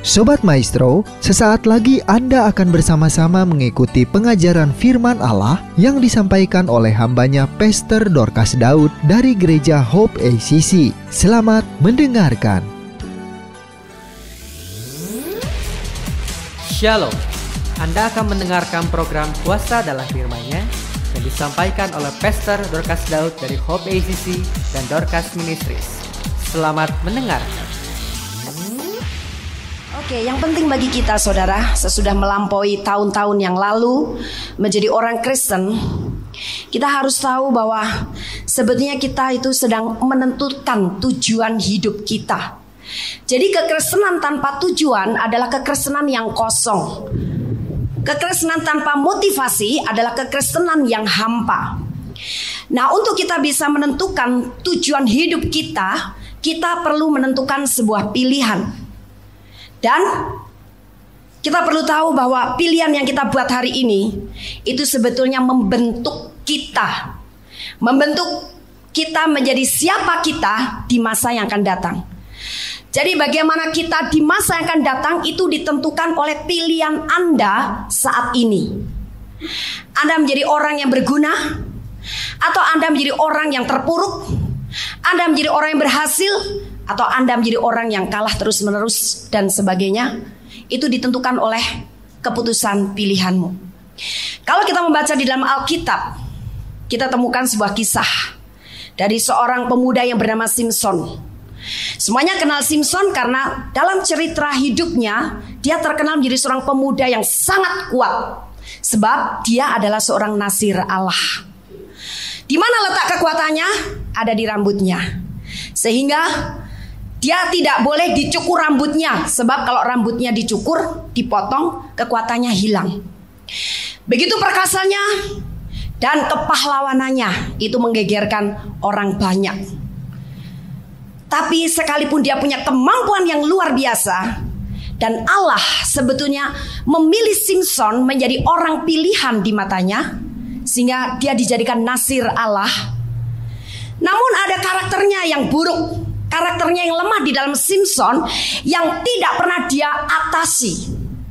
Sobat Maestro, sesaat lagi Anda akan bersama-sama mengikuti pengajaran firman Allah yang disampaikan oleh hambanya Pastor Dorcas Daud dari Gereja Hope ACC. Selamat mendengarkan. Shalom, Anda akan mendengarkan program Kuasa dalam Firman-Nya yang disampaikan oleh Pastor Dorcas Daud dari Hope ACC dan Dorcas Ministries. Selamat mendengarkan. Oke, yang penting bagi kita saudara, sesudah melampaui tahun-tahun yang lalu menjadi orang Kristen, kita harus tahu bahwa sebetulnya kita itu sedang menentukan tujuan hidup kita. Jadi kekristenan tanpa tujuan adalah kekristenan yang kosong. Kekristenan tanpa motivasi adalah kekristenan yang hampa. Nah, untuk kita bisa menentukan tujuan hidup kita, kita perlu menentukan sebuah pilihan. Dan kita perlu tahu bahwa pilihan yang kita buat hari ini itu sebetulnya membentuk kita. Membentuk kita menjadi siapa kita di masa yang akan datang. Jadi bagaimana kita di masa yang akan datang itu ditentukan oleh pilihan Anda saat ini. Anda menjadi orang yang berguna, atau Anda menjadi orang yang terpuruk, Anda menjadi orang yang berhasil, atau Anda menjadi orang yang kalah terus-menerus dan sebagainya. Itu ditentukan oleh keputusan pilihanmu. Kalau kita membaca di dalam Alkitab, kita temukan sebuah kisah dari seorang pemuda yang bernama Simson. Semuanya kenal Simson karena dalam cerita hidupnya dia terkenal menjadi seorang pemuda yang sangat kuat, sebab dia adalah seorang Nazir Allah. Di mana letak kekuatannya? Ada di rambutnya. Sehingga dia tidak boleh dicukur rambutnya, sebab kalau rambutnya dicukur, dipotong, kekuatannya hilang. Begitu perkasanya dan kepahlawanannya itu menggegerkan orang banyak. Tapi sekalipun dia punya kemampuan yang luar biasa, dan Allah sebetulnya memilih Simson menjadi orang pilihan di matanya, sehingga dia dijadikan Nazir Allah. Namun ada karakternya yang buruk, karakternya yang lemah di dalam Simson yang tidak pernah dia atasi.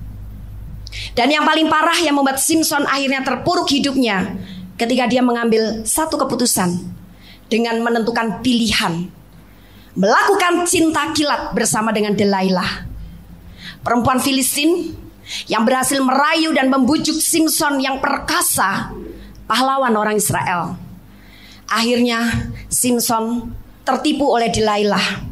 Dan yang paling parah yang membuat Simson akhirnya terpuruk hidupnya ketika dia mengambil satu keputusan dengan menentukan pilihan, melakukan cinta kilat bersama dengan Delilah, perempuan Filistin yang berhasil merayu dan membujuk Simson yang perkasa, pahlawan orang Israel. Akhirnya Simson tertipu oleh Delilah.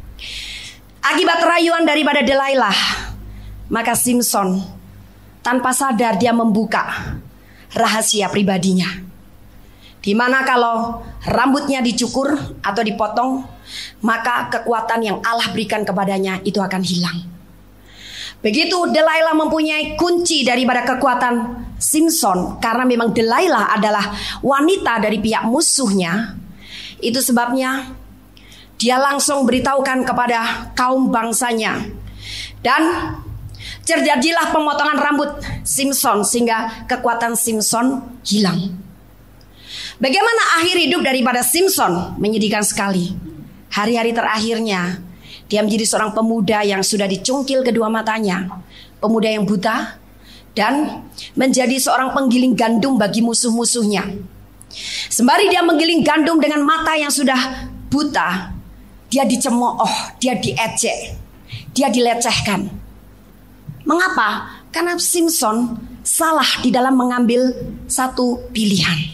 Akibat rayuan daripada Delilah, maka Simson tanpa sadar dia membuka rahasia pribadinya, di mana kalau rambutnya dicukur atau dipotong, maka kekuatan yang Allah berikan kepadanya itu akan hilang. Begitu Delilah mempunyai kunci daripada kekuatan Simson, karena memang Delilah adalah wanita dari pihak musuhnya. Itu sebabnya dia langsung beritahukan kepada kaum bangsanya, dan terjadilah pemotongan rambut Simson sehingga kekuatan Simson hilang. Bagaimana akhir hidup daripada Simson? Menyedihkan sekali. Hari-hari terakhirnya dia menjadi seorang pemuda yang sudah dicungkil kedua matanya, pemuda yang buta, dan menjadi seorang penggiling gandum bagi musuh-musuhnya. Sembari dia menggiling gandum dengan mata yang sudah buta, dia dicemooh, dia diejek, dia dilecehkan. Mengapa? Karena Simson salah di dalam mengambil satu pilihan.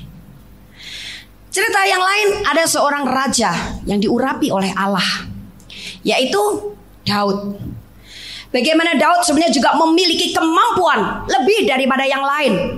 Cerita yang lain, ada seorang raja yang diurapi oleh Allah, yaitu Daud. Bagaimana Daud sebenarnya juga memiliki kemampuan lebih daripada yang lain.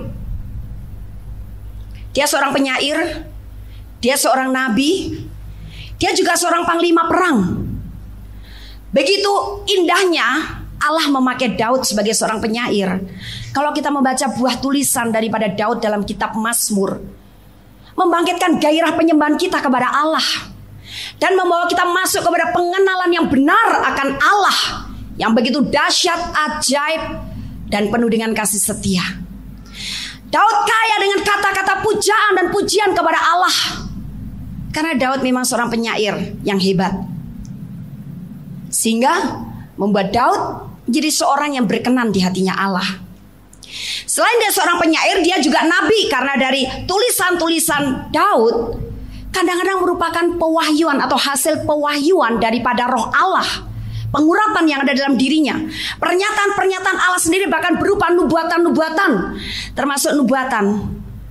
Dia seorang penyair, dia seorang nabi, dia juga seorang panglima perang. Begitu indahnya Allah memakai Daud sebagai seorang penyair. Kalau kita membaca buah tulisan daripada Daud dalam kitab Mazmur, membangkitkan gairah penyembahan kita kepada Allah, dan membawa kita masuk kepada pengenalan yang benar akan Allah yang begitu dahsyat, ajaib, dan penuh dengan kasih setia. Daud kaya dengan kata-kata pujaan dan pujian kepada Allah, karena Daud memang seorang penyair yang hebat, sehingga membuat Daud menjadi seorang yang berkenan di hatinya Allah. Selain dia seorang penyair, dia juga nabi, karena dari tulisan-tulisan Daud kadang-kadang merupakan pewahyuan atau hasil pewahyuan daripada roh Allah, pengurapan yang ada dalam dirinya. Pernyataan-pernyataan Allah sendiri bahkan berupa nubuatan-nubuatan, termasuk nubuatan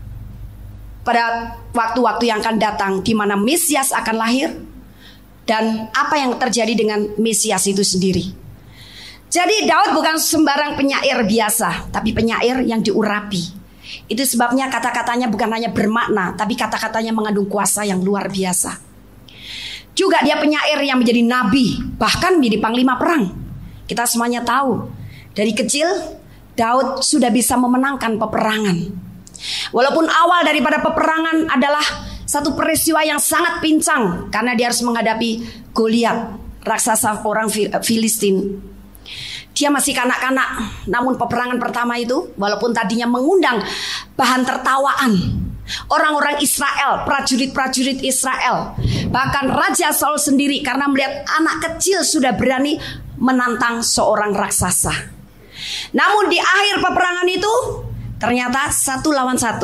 pada waktu-waktu yang akan datang di mana Mesias akan lahir dan apa yang terjadi dengan Mesias itu sendiri. Jadi Daud bukan sembarang penyair biasa, tapi penyair yang diurapi. Itu sebabnya kata-katanya bukan hanya bermakna, tapi kata-katanya mengandung kuasa yang luar biasa. Juga dia penyair yang menjadi nabi, bahkan menjadi panglima perang. Kita semuanya tahu, dari kecil Daud sudah bisa memenangkan peperangan. Walaupun awal daripada peperangan adalah satu peristiwa yang sangat pincang, karena dia harus menghadapi Goliat, raksasa orang Filistin. Dia masih kanak-kanak, namun peperangan pertama itu walaupun tadinya mengundang bahan tertawaan orang-orang Israel, prajurit-prajurit Israel, bahkan Raja Saul sendiri, karena melihat anak kecil sudah berani menantang seorang raksasa. Namun di akhir peperangan itu ternyata 1 lawan 1,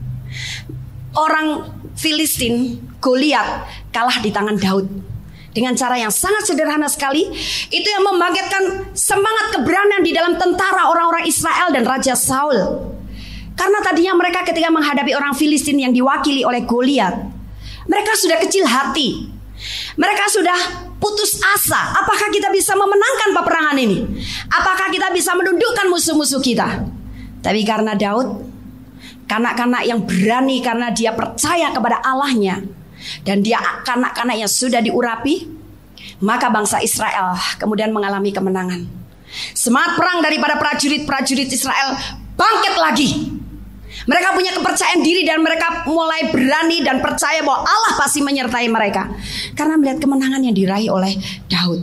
orang Filistin, Goliat, kalah di tangan Daud. Dengan cara yang sangat sederhana sekali, itu yang membangkitkan semangat keberanian di dalam tentara orang-orang Israel dan Raja Saul. Karena tadinya mereka ketika menghadapi orang Filistin yang diwakili oleh Goliat, mereka sudah kecil hati. Mereka sudah putus asa. Apakah kita bisa memenangkan peperangan ini? Apakah kita bisa menundukkan musuh-musuh kita? Tapi karena Daud, kanak-kanak yang berani, karena dia percaya kepada Allahnya, dan dia kanak-kanak yang sudah diurapi, maka bangsa Israel kemudian mengalami kemenangan. Semangat perang daripada prajurit-prajurit Israel bangkit lagi. Mereka punya kepercayaan diri dan mereka mulai berani dan percaya bahwa Allah pasti menyertai mereka, karena melihat kemenangan yang diraih oleh Daud.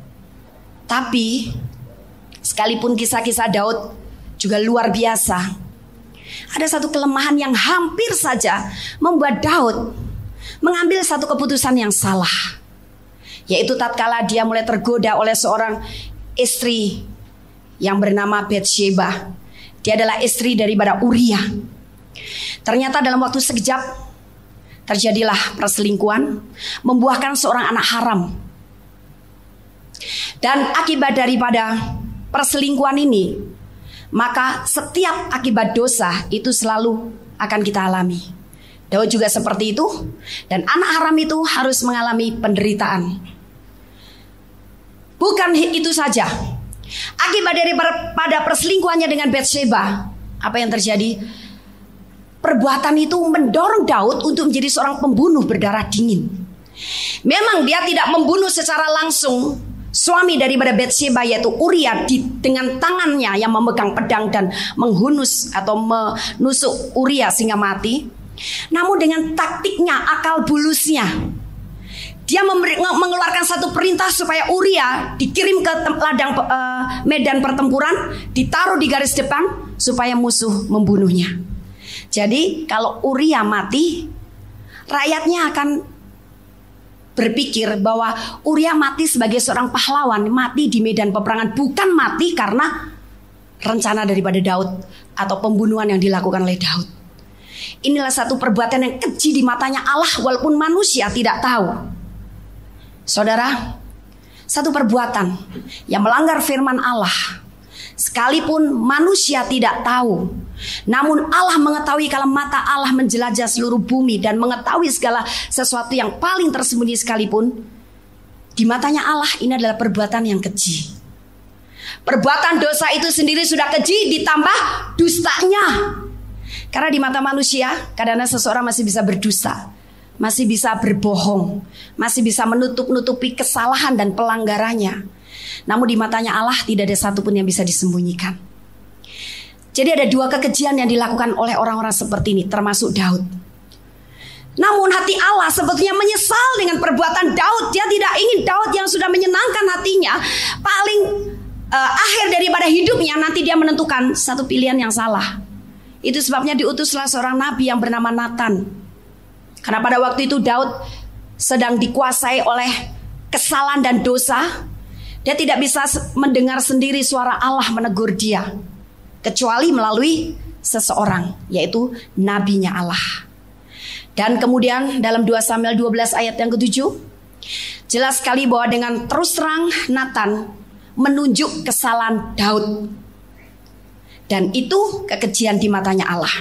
Tapi sekalipun kisah-kisah Daud juga luar biasa, ada satu kelemahan yang hampir saja membuat Daud mengambil satu keputusan yang salah, yaitu tatkala dia mulai tergoda oleh seorang istri yang bernama Batsheba. Dia adalah istri daripada Uria. Ternyata dalam waktu sekejap terjadilah perselingkuhan, membuahkan seorang anak haram. Dan akibat daripada perselingkuhan ini, maka setiap akibat dosa itu selalu akan kita alami. Daud juga seperti itu, dan anak haram itu harus mengalami penderitaan. Bukan itu saja, akibat daripada perselingkuhannya dengan Batsheba, apa yang terjadi? Perbuatan itu mendorong Daud untuk menjadi seorang pembunuh berdarah dingin. Memang dia tidak membunuh secara langsung suami daripada Batsheba, yaitu Uria, dengan tangannya yang memegang pedang dan menghunus atau menusuk Uria sehingga mati. Namun dengan taktiknya, akal bulusnya, dia mengeluarkan satu perintah supaya Uria dikirim ke ladang medan pertempuran, ditaruh di garis depan supaya musuh membunuhnya. Jadi kalau Uria mati, rakyatnya akan berpikir bahwa Uria mati sebagai seorang pahlawan, mati di medan peperangan, bukan mati karena rencana daripada Daud atau pembunuhan yang dilakukan oleh Daud. Inilah satu perbuatan yang keji di matanya Allah, walaupun manusia tidak tahu. Saudara, satu perbuatan yang melanggar firman Allah, sekalipun manusia tidak tahu, namun Allah mengetahui, kalau mata Allah menjelajah seluruh bumi dan mengetahui segala sesuatu yang paling tersembunyi sekalipun, di matanya Allah ini adalah perbuatan yang keji. Perbuatan dosa itu sendiri sudah keji, ditambah dustanya. Karena di mata manusia, kadang-kadang seseorang masih bisa berdusta, masih bisa berbohong, masih bisa menutup-nutupi kesalahan dan pelanggarannya. Namun di matanya Allah tidak ada satupun yang bisa disembunyikan. Jadi ada dua kekejian yang dilakukan oleh orang-orang seperti ini, termasuk Daud. Namun hati Allah sebetulnya menyesal dengan perbuatan Daud. Dia tidak ingin Daud yang sudah menyenangkan hatinya, paling akhir daripada hidupnya nanti dia menentukan satu pilihan yang salah. Itu sebabnya diutuslah seorang nabi yang bernama Nathan. Karena pada waktu itu Daud sedang dikuasai oleh kesalahan dan dosa. Dia tidak bisa mendengar sendiri suara Allah menegur dia, kecuali melalui seseorang, yaitu nabinya Allah. Dan kemudian dalam 2 Samuel 12 ayat yang ke-7, jelas sekali bahwa dengan terus terang Nathan menunjuk kesalahan Daud. Dan itu kekejian di matanya Allah.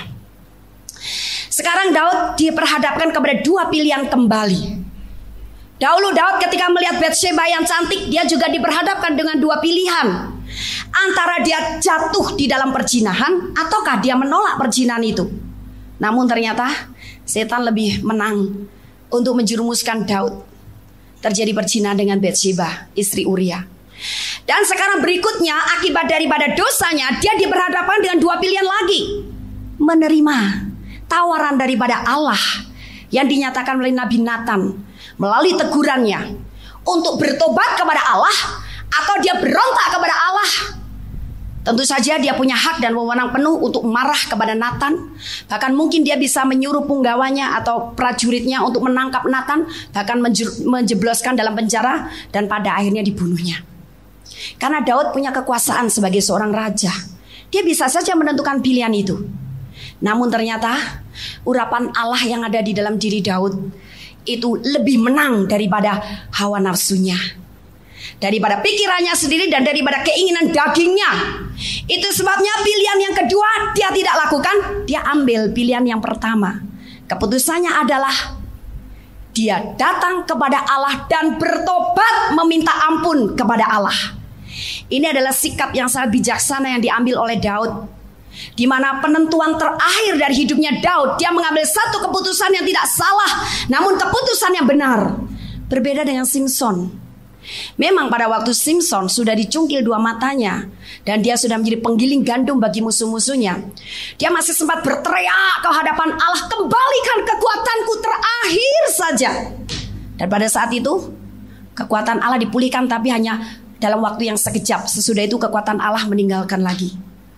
Sekarang Daud diperhadapkan kepada 2 pilihan kembali. Dahulu Daud ketika melihat Batsheba yang cantik, dia juga diperhadapkan dengan 2 pilihan. Antara dia jatuh di dalam perzinahan ataukah dia menolak perzinahan itu. Namun ternyata setan lebih menang untuk menjerumuskan Daud. Terjadi perzinahan dengan Batsheba, istri Uria. Dan sekarang berikutnya, akibat daripada dosanya, dia diperhadapkan dengan 2 pilihan lagi. Menerima tawaran daripada Allah yang dinyatakan oleh Nabi Nathan melalui tegurannya untuk bertobat kepada Allah, atau dia berontak kepada Allah. Tentu saja dia punya hak dan wewenang penuh untuk marah kepada Nathan. Bahkan mungkin dia bisa menyuruh punggawanya atau prajuritnya untuk menangkap Nathan, bahkan menjebloskan dalam penjara, dan pada akhirnya dibunuhnya. Karena Daud punya kekuasaan sebagai seorang raja, dia bisa saja menentukan pilihan itu. Namun ternyata urapan Allah yang ada di dalam diri Daud itu lebih menang daripada hawa nafsunya, daripada pikirannya sendiri, dan daripada keinginan dagingnya. Itu sebabnya pilihan yang kedua dia tidak lakukan, dia ambil pilihan yang pertama. Keputusannya adalah dia datang kepada Allah dan bertobat meminta ampun kepada Allah. Ini adalah sikap yang sangat bijaksana yang diambil oleh Daud, di mana penentuan terakhir dari hidupnya Daud, dia mengambil satu keputusan yang tidak salah, namun keputusan yang benar. Berbeda dengan Simson. Memang pada waktu Simson sudah dicungkil 2 matanya dan dia sudah menjadi penggiling gandum bagi musuh-musuhnya, dia masih sempat berteriak ke hadapan Allah, kembalikan kekuatanku terakhir saja. Dan pada saat itu kekuatan Allah dipulihkan, tapi hanya dalam waktu yang sekejap. Sesudah itu kekuatan Allah meninggalkan lagi.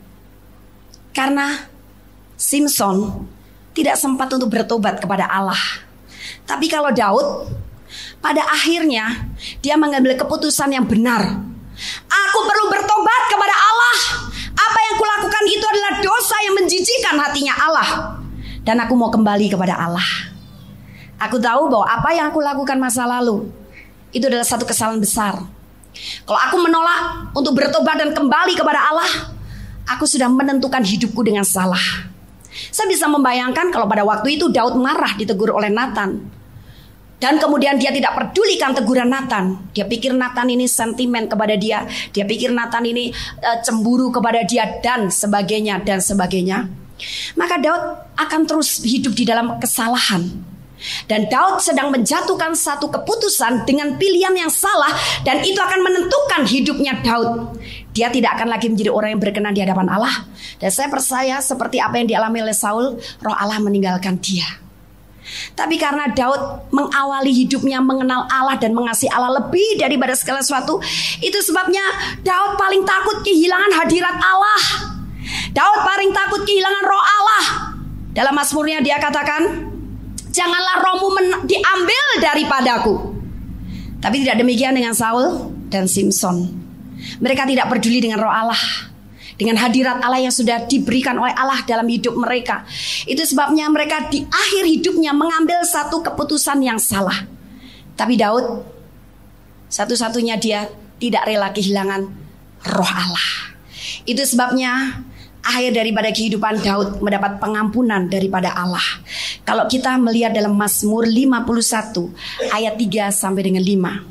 Karena Simson tidak sempat untuk bertobat kepada Allah. Tapi kalau Daud, pada akhirnya dia mengambil keputusan yang benar. Aku perlu bertobat kepada Allah. Apa yang kulakukan itu adalah dosa yang menjijikkan hatinya Allah, dan aku mau kembali kepada Allah. Aku tahu bahwa apa yang aku lakukan masa lalu itu adalah satu kesalahan besar. Kalau aku menolak untuk bertobat dan kembali kepada Allah, aku sudah menentukan hidupku dengan salah. Saya bisa membayangkan kalau pada waktu itu Daud marah ditegur oleh Nathan, dan kemudian dia tidak pedulikan teguran Nathan. Dia pikir Nathan ini sentimen kepada dia, dia pikir Nathan ini cemburu kepada dia, dan sebagainya dan sebagainya. Maka Daud akan terus hidup di dalam kesalahan. Dan Daud sedang menjatuhkan satu keputusan dengan pilihan yang salah, dan itu akan menentukan hidupnya Daud. Dia tidak akan lagi menjadi orang yang berkenan di hadapan Allah. Dan saya percaya seperti apa yang dialami oleh Saul, roh Allah meninggalkan dia. Tapi karena Daud mengawali hidupnya mengenal Allah dan mengasihi Allah lebih daripada segala sesuatu, itu sebabnya Daud paling takut kehilangan hadirat Allah. Daud paling takut kehilangan roh Allah. Dalam Mazmurnya dia katakan, janganlah rohmu diambil daripadaku. Tapi tidak demikian dengan Saul dan Simson. Mereka tidak peduli dengan roh Allah, dengan hadirat Allah yang sudah diberikan oleh Allah dalam hidup mereka. Itu sebabnya mereka di akhir hidupnya mengambil satu keputusan yang salah. Tapi Daud, satu-satunya dia tidak rela kehilangan roh Allah. Itu sebabnya akhir daripada kehidupan Daud mendapat pengampunan daripada Allah. Kalau kita melihat dalam Mazmur 51 ayat 3 sampai dengan 5.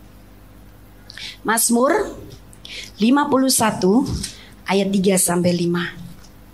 Mazmur 51 ayat 3 sampai 5.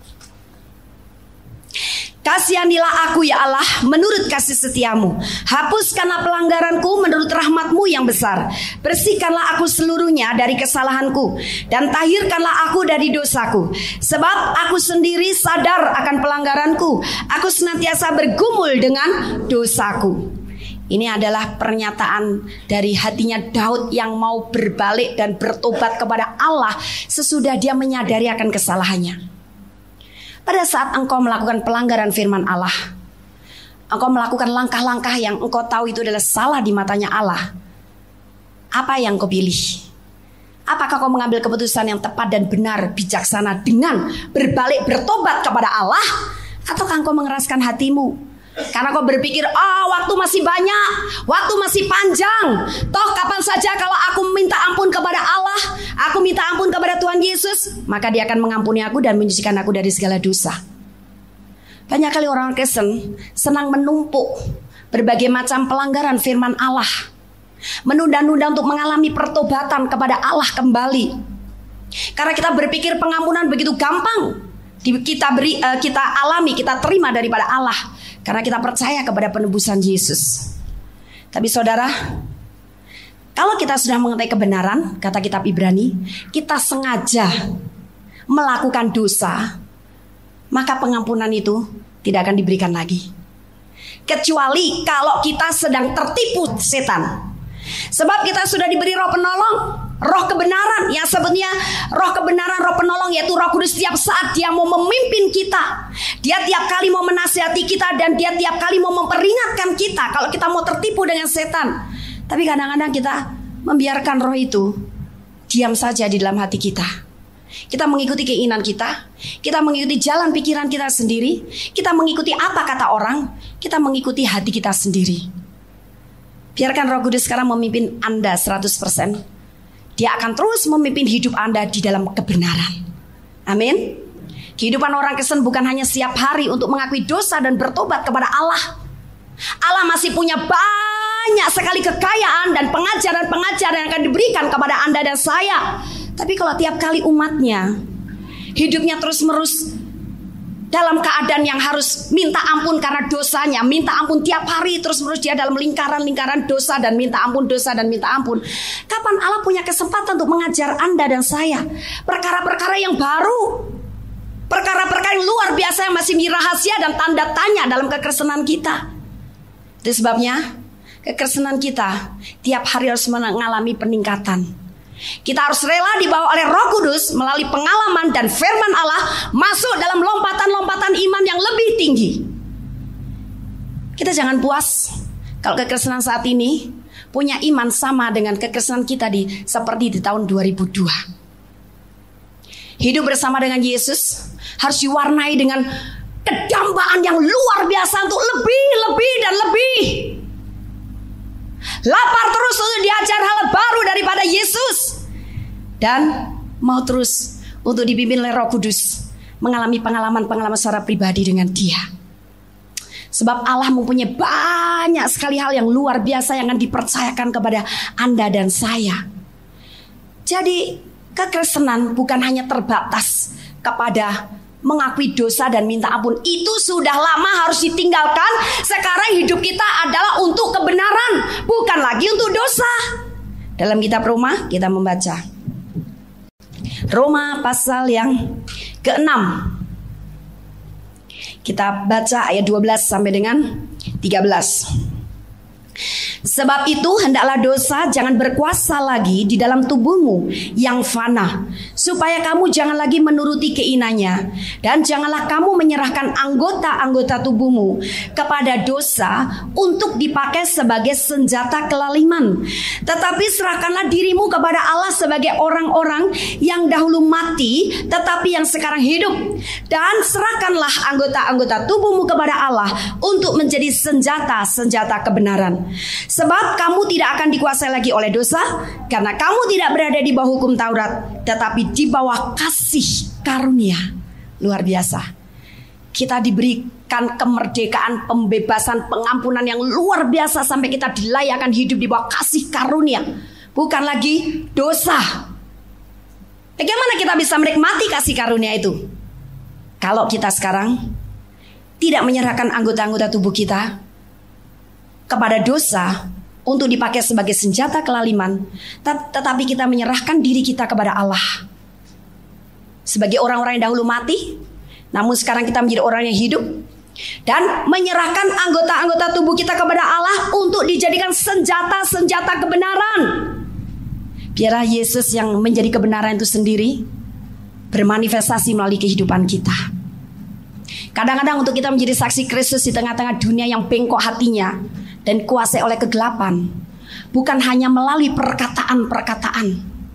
Kasihanilah aku ya Allah menurut kasih setiamu. Hapuskanlah pelanggaranku menurut rahmatmu yang besar. Bersihkanlah aku seluruhnya dari kesalahanku, dan tahirkanlah aku dari dosaku. Sebab aku sendiri sadar akan pelanggaranku. Aku senantiasa bergumul dengan dosaku. Ini adalah pernyataan dari hatinya Daud yang mau berbalik dan bertobat kepada Allah sesudah dia menyadari akan kesalahannya. Pada saat engkau melakukan pelanggaran firman Allah, engkau melakukan langkah-langkah yang engkau tahu itu adalah salah di matanya Allah, apa yang kau pilih? Apakah kau mengambil keputusan yang tepat dan benar, bijaksana dengan berbalik bertobat kepada Allah? Ataukah engkau mengeraskan hatimu karena kau berpikir, waktu masih banyak, waktu masih panjang, toh kapan saja kalau aku minta ampun kepada Allah, aku minta ampun kepada Tuhan Yesus, maka Dia akan mengampuni aku dan menyucikan aku dari segala dosa. Banyak kali orang Kristen senang menumpuk berbagai macam pelanggaran firman Allah, menunda-nunda untuk mengalami pertobatan kepada Allah kembali. Karena kita berpikir pengampunan begitu gampang, kita alami, kita terima daripada Allah, karena kita percaya kepada penebusan Yesus. Tapi saudara, kalau kita sudah mengetahui kebenaran, kata kitab Ibrani, kita sengaja melakukan dosa, maka pengampunan itu tidak akan diberikan lagi. Kecuali kalau kita sedang tertipu setan. Sebab kita sudah diberi roh penolong, roh kebenaran. Yang sebetulnya roh kebenaran, roh penolong, yaitu Roh Kudus. Setiap saat Dia mau memimpin kita, Dia tiap kali mau menasihati kita, dan Dia tiap kali mau memperingatkan kita kalau kita mau tertipu dengan setan. Tapi kadang-kadang kita membiarkan roh itu diam saja di dalam hati kita. Kita mengikuti keinginan kita mengikuti jalan pikiran kita sendiri, kita mengikuti apa kata orang, kita mengikuti hati kita sendiri. Biarkan Roh Kudus sekarang memimpin Anda 100%. Dia akan terus memimpin hidup Anda di dalam kebenaran. Amin. Kehidupan orang Kristen bukan hanya setiap hari untuk mengakui dosa dan bertobat kepada Allah. Allah masih punya banyak sekali kekayaan dan pengajaran-pengajaran yang akan diberikan kepada Anda dan saya. Tapi kalau tiap kali umatnya hidupnya terus-menerus dalam keadaan yang harus minta ampun karena dosanya, minta ampun tiap hari, terus-menerus dia dalam lingkaran-lingkaran dosa dan minta ampun, dosa dan minta ampun, kapan Allah punya kesempatan untuk mengajar Anda dan saya perkara-perkara yang baru, perkara-perkara yang luar biasa yang masih rahasia dan tanda tanya dalam kekristenan kita? Itu sebabnya kekristenan kita tiap hari harus mengalami peningkatan. Kita harus rela dibawa oleh Roh Kudus melalui pengalaman dan firman Allah masuk dalam lompatan-lompatan iman yang lebih tinggi. Kita jangan puas kalau kekristenan saat ini punya iman sama dengan kekristenan kita seperti di tahun 2002. Hidup bersama dengan Yesus harus diwarnai dengan kedambaan yang luar biasa untuk lebih dan lebih. Lapar terus untuk diajar hal baru daripada Yesus, dan mau terus untuk dipimpin oleh Roh Kudus mengalami pengalaman-pengalaman secara pribadi dengan Dia. Sebab Allah mempunyai banyak sekali hal yang luar biasa yang akan dipercayakan kepada Anda dan saya. Jadi kekristenan bukan hanya terbatas kepada mengakui dosa dan minta ampun. Itu sudah lama harus ditinggalkan. Sekarang hidup kita adalah untuk kebenaran, bukan lagi untuk dosa. Dalam kitab Roma kita membaca Roma pasal yang ke-6. Kita baca ayat 12 sampai dengan 13. Sebab itu hendaklah dosa jangan berkuasa lagi di dalam tubuhmu yang fana, supaya kamu jangan lagi menuruti keinginannya, dan janganlah kamu menyerahkan anggota-anggota tubuhmu kepada dosa untuk dipakai sebagai senjata kelaliman. Tetapi serahkanlah dirimu kepada Allah sebagai orang-orang yang dahulu mati tetapi yang sekarang hidup, dan serahkanlah anggota-anggota tubuhmu kepada Allah untuk menjadi senjata-senjata kebenaran. Sebab kamu tidak akan dikuasai lagi oleh dosa, karena kamu tidak berada di bawah hukum Taurat, tetapi di bawah kasih karunia. Luar biasa. Kita diberikan kemerdekaan, pembebasan, pengampunan yang luar biasa sampai kita dilayakkan hidup di bawah kasih karunia, bukan lagi dosa. Bagaimana kita bisa menikmati kasih karunia itu? Kalau kita sekarang tidak menyerahkan anggota-anggota tubuh kita kepada dosa untuk dipakai sebagai senjata kelaliman, tetapi kita menyerahkan diri kita kepada Allah sebagai orang-orang yang dahulu mati, namun sekarang kita menjadi orang yang hidup, dan menyerahkan anggota-anggota tubuh kita kepada Allah untuk dijadikan senjata-senjata kebenaran. Biarlah Yesus yang menjadi kebenaran itu sendiri bermanifestasi melalui kehidupan kita. Kadang-kadang untuk kita menjadi saksi Kristus di tengah-tengah dunia yang bengkok hatinya dan kuasai oleh kegelapan, bukan hanya melalui perkataan-perkataan,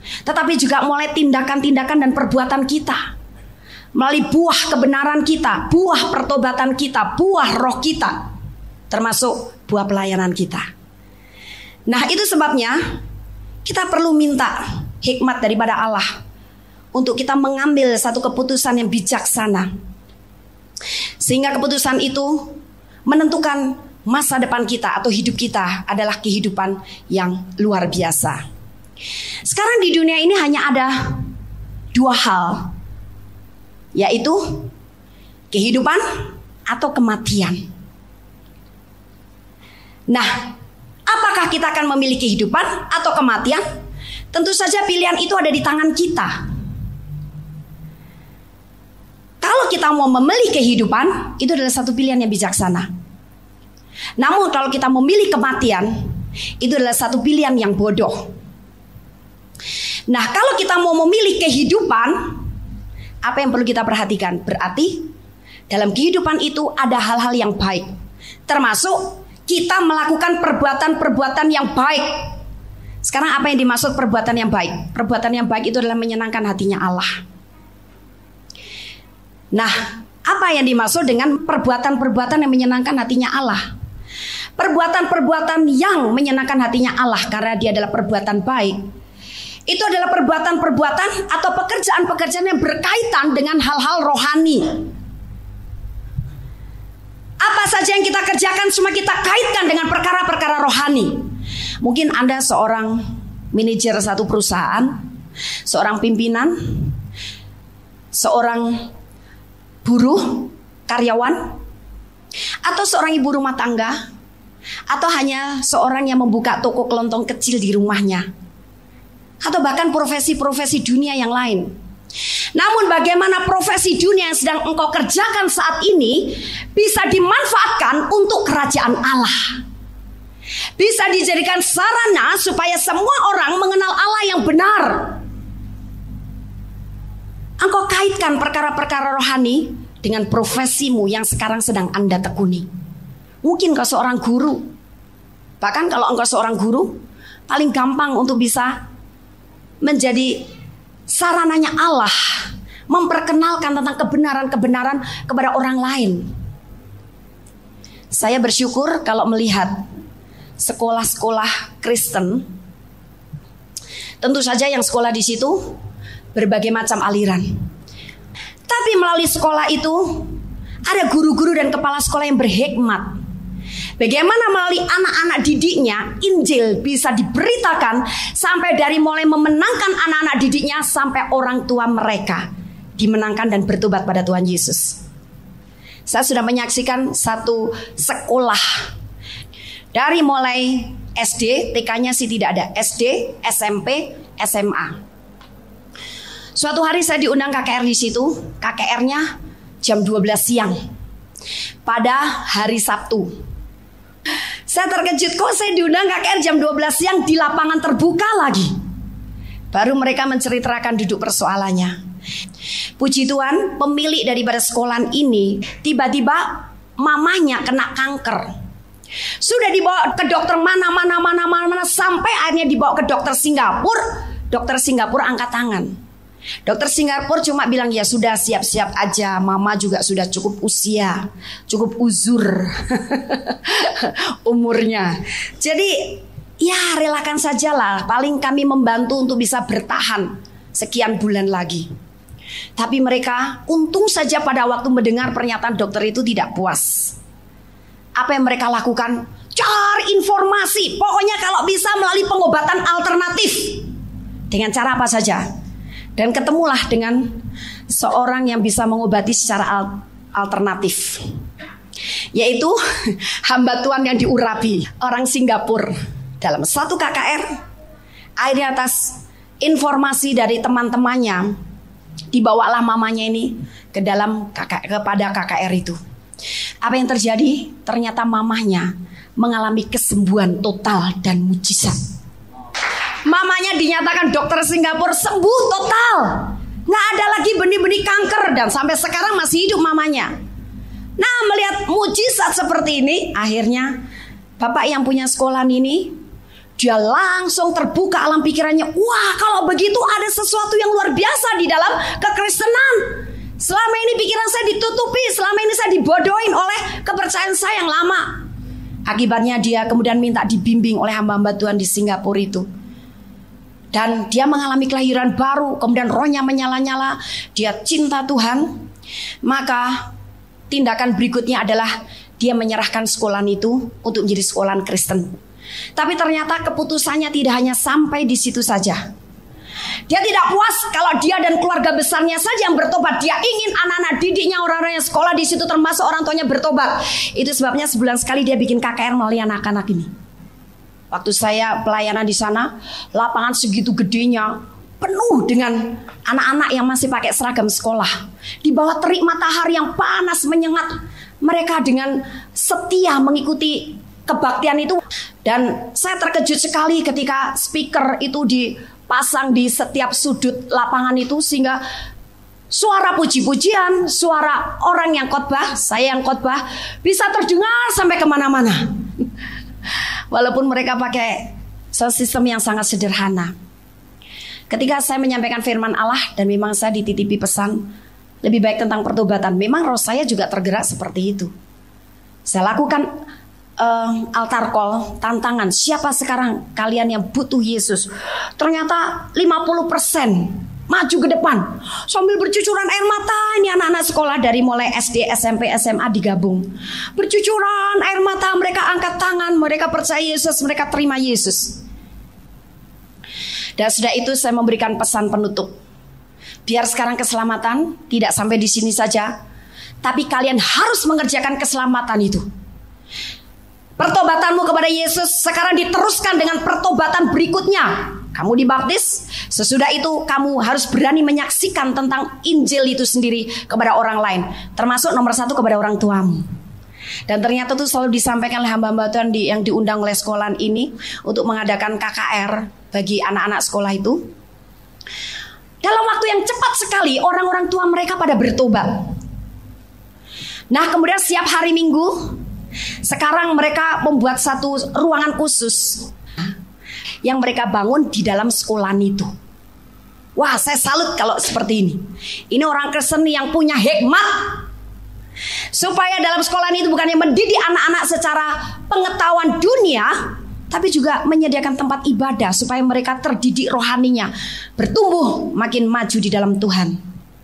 tetapi juga mulai tindakan-tindakan dan perbuatan kita, melalui buah kebenaran kita, buah pertobatan kita, buah roh kita, termasuk buah pelayanan kita. Nah, itu sebabnya kita perlu minta hikmat daripada Allah untuk kita mengambil satu keputusan yang bijaksana, sehingga keputusan itu menentukan masa depan kita atau hidup kita adalah kehidupan yang luar biasa. Sekarang di dunia ini hanya ada dua hal, yaitu kehidupan atau kematian. Nah, apakah kita akan memilih kehidupan atau kematian? Tentu saja pilihan itu ada di tangan kita. Kalau kita mau memilih kehidupan, itu adalah satu pilihan yang bijaksana. Namun kalau kita memilih kematian, itu adalah satu pilihan yang bodoh. Nah, kalau kita mau memilih kehidupan, apa yang perlu kita perhatikan? Berarti dalam kehidupan itu ada hal-hal yang baik, termasuk kita melakukan perbuatan-perbuatan yang baik. Sekarang apa yang dimaksud perbuatan yang baik? Perbuatan yang baik itu adalah menyenangkan hatinya Allah. Nah, apa yang dimaksud dengan perbuatan-perbuatan yang menyenangkan hatinya Allah? Perbuatan-perbuatan yang menyenangkan hatinya Allah karena dia adalah perbuatan baik, itu adalah perbuatan-perbuatan atau pekerjaan-pekerjaan yang berkaitan dengan hal-hal rohani. Apa saja yang kita kerjakan semua kita kaitkan dengan perkara-perkara rohani. Mungkin Anda seorang manajer satu perusahaan, seorang pimpinan, seorang buruh, karyawan, atau seorang ibu rumah tangga, atau hanya seorang yang membuka toko kelontong kecil di rumahnya, atau bahkan profesi-profesi dunia yang lain. Namun bagaimana profesi dunia yang sedang engkau kerjakan saat ini bisa dimanfaatkan untuk kerajaan Allah, bisa dijadikan sarana supaya semua orang mengenal Allah yang benar. Engkau kaitkan perkara-perkara rohani dengan profesimu yang sekarang sedang Anda tekuni. Mungkin kau seorang guru. Bahkan kalau engkau seorang guru, paling gampang untuk bisa menjadi sarananya Allah, memperkenalkan tentang kebenaran-kebenaran kepada orang lain. Saya bersyukur kalau melihat sekolah-sekolah Kristen. Tentu saja yang sekolah di situ berbagai macam aliran. Tapi melalui sekolah itu ada guru-guru dan kepala sekolah yang berhikmat. Bagaimana melalui anak-anak didiknya Injil bisa diberitakan sampai dari mulai memenangkan anak-anak didiknya sampai orang tua mereka dimenangkan dan bertobat pada Tuhan Yesus. Saya sudah menyaksikan satu sekolah dari mulai SD, TK-nya sih tidak ada, SD, SMP, SMA. Suatu hari saya diundang KKR di situ, KKR-nya jam 12 siang pada hari Sabtu. Saya terkejut, kok saya diundang KKR jam 12 siang di lapangan terbuka lagi. Baru mereka menceritakan duduk persoalannya. Puji Tuhan, pemilik daripada sekolahan ini tiba-tiba mamahnya kena kanker. Sudah dibawa ke dokter mana sampai akhirnya dibawa ke dokter Singapura. Dokter Singapura angkat tangan. Dokter Singapura cuma bilang ya sudah siap-siap aja, mama juga sudah cukup usia, cukup uzur umurnya. Jadi ya relakan sajalah, paling kami membantu untuk bisa bertahan sekian bulan lagi. Tapi mereka untung saja pada waktu mendengar pernyataan dokter itu tidak puas. Apa yang mereka lakukan? Cari informasi, pokoknya kalau bisa melalui pengobatan alternatif. Dengan cara apa saja? Dan ketemulah dengan seorang yang bisa mengobati secara alternatif, yaitu hamba Tuhan yang diurapi, orang Singapura. Dalam satu KKR, akhirnya atas informasi dari teman-temannya, dibawalah mamanya ini kepada KKR itu. Apa yang terjadi? Ternyata mamahnya mengalami kesembuhan total dan mujizat. Mamanya dinyatakan dokter Singapura sembuh total, nggak ada lagi benih-benih kanker dan sampai sekarang masih hidup mamanya. Nah, melihat mujizat seperti ini, akhirnya bapak yang punya sekolahan ini Dia langsung terbuka alam pikirannya. Wah, kalau begitu ada sesuatu yang luar biasa di dalam kekristenan. Selama ini pikiran saya ditutupi, selama ini saya dibodohin oleh kepercayaan saya yang lama. Akibatnya dia kemudian minta dibimbing oleh hamba-hamba Tuhan di Singapura itu. Dan dia mengalami kelahiran baru, kemudian rohnya menyala-nyala. Dia cinta Tuhan. Maka tindakan berikutnya adalah dia menyerahkan sekolahan itu untuk menjadi sekolahan Kristen. Tapi ternyata keputusannya tidak hanya sampai di situ saja. Dia tidak puas kalau dia dan keluarga besarnya saja yang bertobat. Dia ingin anak-anak didiknya, orang-orang yang sekolah di situ termasuk orang tuanya bertobat. Itu sebabnya sebulan sekali dia bikin KKR melalui anak-anak ini. Waktu saya pelayanan di sana, lapangan segitu gedenya penuh dengan anak-anak yang masih pakai seragam sekolah. Di bawah terik matahari yang panas menyengat, mereka dengan setia mengikuti kebaktian itu. Dan saya terkejut sekali ketika speaker itu dipasang di setiap sudut lapangan itu, sehingga suara puji-pujian, suara orang yang khotbah, saya yang khotbah, bisa terdengar sampai kemana-mana. Walaupun mereka pakai sound system yang sangat sederhana. Ketika saya menyampaikan firman Allah dan memang saya dititipi pesan lebih baik tentang pertobatan, memang roh saya juga tergerak seperti itu. Saya lakukan altar call, tantangan, siapa sekarang kalian yang butuh Yesus. Ternyata 50% maju ke depan sambil bercucuran air mata. Ini anak-anak sekolah dari mulai SD, SMP, SMA digabung. Bercucuran air mata, mereka angkat tangan, mereka percaya Yesus, mereka terima Yesus. Dan sudah itu saya memberikan pesan penutup. Biar sekarang keselamatan tidak sampai di sini saja, tapi kalian harus mengerjakan keselamatan itu. Pertobatanmu kepada Yesus sekarang diteruskan dengan pertobatan berikutnya. Kamu dibaptis, sesudah itu kamu harus berani menyaksikan tentang Injil itu sendiri kepada orang lain, termasuk nomor 1 kepada orang tuamu. Dan ternyata itu selalu disampaikan oleh hamba-hamba Tuhan yang diundang oleh sekolahan ini untuk mengadakan KKR bagi anak-anak sekolah itu. Dalam waktu yang cepat sekali orang-orang tua mereka pada bertobat. Nah, kemudian setiap hari Minggu sekarang mereka membuat satu ruangan khusus yang mereka bangun di dalam sekolahan itu. Wah, saya salut kalau seperti ini. Ini orang Kristen yang punya hikmat, supaya dalam sekolahan itu bukannya mendidik anak-anak secara pengetahuan dunia, tapi juga menyediakan tempat ibadah supaya mereka terdidik rohaninya, bertumbuh makin maju di dalam Tuhan.